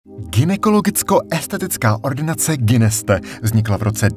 Gynekologicko-estetická ordinace Gyneste vznikla v roce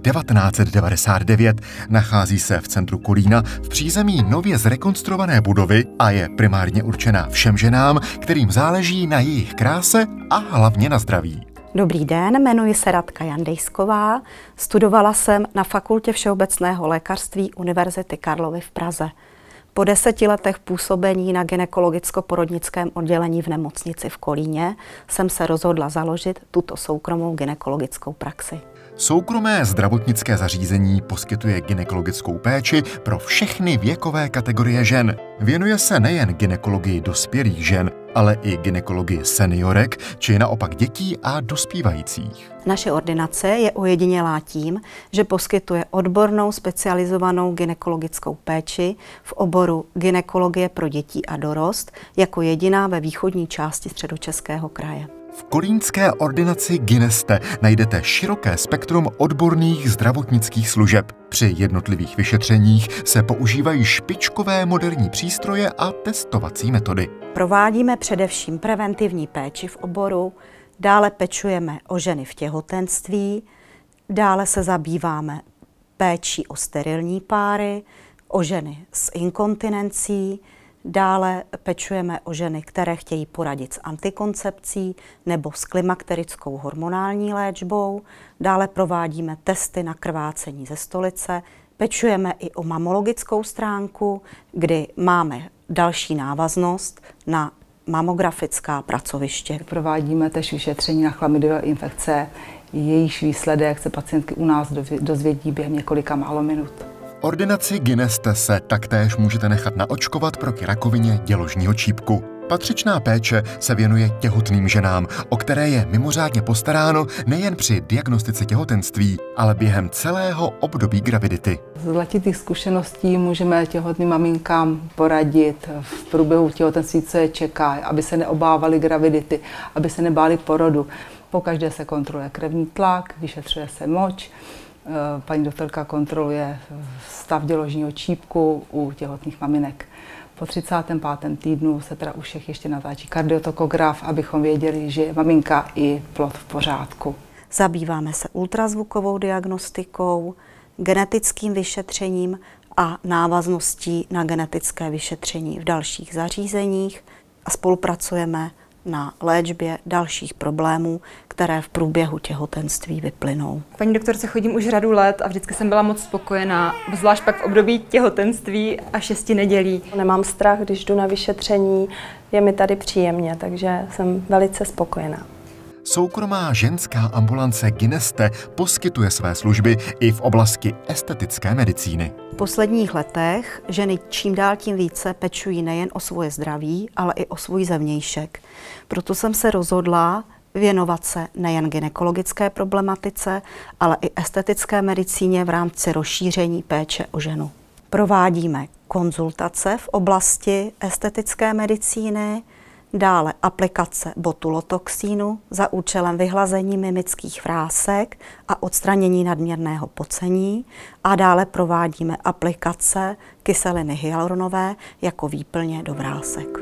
1999. Nachází se v centru Kolína v přízemí nově zrekonstruované budovy a je primárně určená všem ženám, kterým záleží na jejich kráse a hlavně na zdraví. Dobrý den, jmenuji se Radka Jandejsková. Studovala jsem na Fakultě všeobecného lékařství Univerzity Karlovy v Praze. Po 10 letech působení na gynekologicko-porodnickém oddělení v nemocnici v Kolíně jsem se rozhodla založit tuto soukromou gynekologickou praxi. Soukromé zdravotnické zařízení poskytuje gynekologickou péči pro všechny věkové kategorie žen. Věnuje se nejen gynekologii dospělých žen, ale i gynekologii seniorek, či naopak dětí a dospívajících. Naše ordinace je ojedinělá tím, že poskytuje odbornou specializovanou gynekologickou péči v oboru gynekologie pro děti a dorost jako jediná ve východní části Středočeského kraje. V kolínské ordinaci Gyneste najdete široké spektrum odborných zdravotnických služeb. Při jednotlivých vyšetřeních se používají špičkové moderní přístroje a testovací metody. Provádíme především preventivní péči v oboru, dále pečujeme o ženy v těhotenství, dále se zabýváme péčí o sterilní páry, o ženy s inkontinencí, dále pečujeme o ženy, které chtějí poradit s antikoncepcí nebo s klimakterickou hormonální léčbou, dále provádíme testy na krvácení ze stolice, pečujeme i o mamologickou stránku, kdy máme další návaznost na mamografická pracoviště. Provádíme též vyšetření na chlamydiové infekce, jejíž výsledek se pacientky u nás dozvědí během několika málo minut. V ordinaci Gyneste se taktéž můžete nechat naočkovat proti rakovině děložního čípku. Patřičná péče se věnuje těhotným ženám, o které je mimořádně postaráno nejen při diagnostice těhotenství, ale během celého období gravidity. Z letitých zkušeností můžeme těhotným maminkám poradit v průběhu těhotenství, co je čeká, aby se neobávaly gravidity, aby se nebály porodu. Pokaždé se kontroluje krevní tlak, vyšetřuje se moč. Paní doktorka kontroluje stav děložního čípku u těhotných maminek. Po 35. týdnu se teda u všech ještě natáčí kardiotokograf, abychom věděli, že je maminka i plod v pořádku. Zabýváme se ultrazvukovou diagnostikou, genetickým vyšetřením a návazností na genetické vyšetření v dalších zařízeních a spolupracujeme na léčbě dalších problémů, které v průběhu těhotenství vyplynou. K paní doktorce chodím už řadu let a vždycky jsem byla moc spokojená, zvlášť pak v období těhotenství a 6 nedělí. Nemám strach, když jdu na vyšetření, je mi tady příjemně, takže jsem velice spokojená. Soukromá ženská ambulance Gyneste poskytuje své služby i v oblasti estetické medicíny. V posledních letech ženy čím dál tím více pečují nejen o svoje zdraví, ale i o svůj zevnějšek. Proto jsem se rozhodla věnovat se nejen gynekologické problematice, ale i estetické medicíně v rámci rozšíření péče o ženu. Provádíme konzultace v oblasti estetické medicíny, dále aplikace botulotoxínu za účelem vyhlazení mimických vrásek a odstranění nadměrného pocení a dále provádíme aplikace kyseliny hyaluronové jako výplně do vrásek.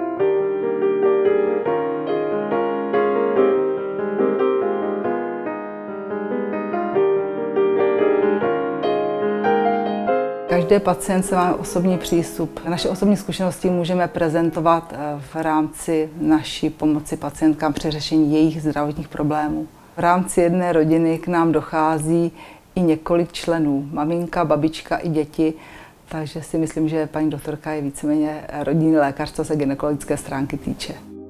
Každý pacient se má osobní přístup. Naše osobní zkušenosti můžeme prezentovat v rámci naší pomoci pacientkám při řešení jejich zdravotních problémů. V rámci jedné rodiny k nám dochází i několik členů. Maminka, babička i děti. Takže si myslím, že paní doktorka je víceméně rodinný lékař, co se gynekologické stránky týče.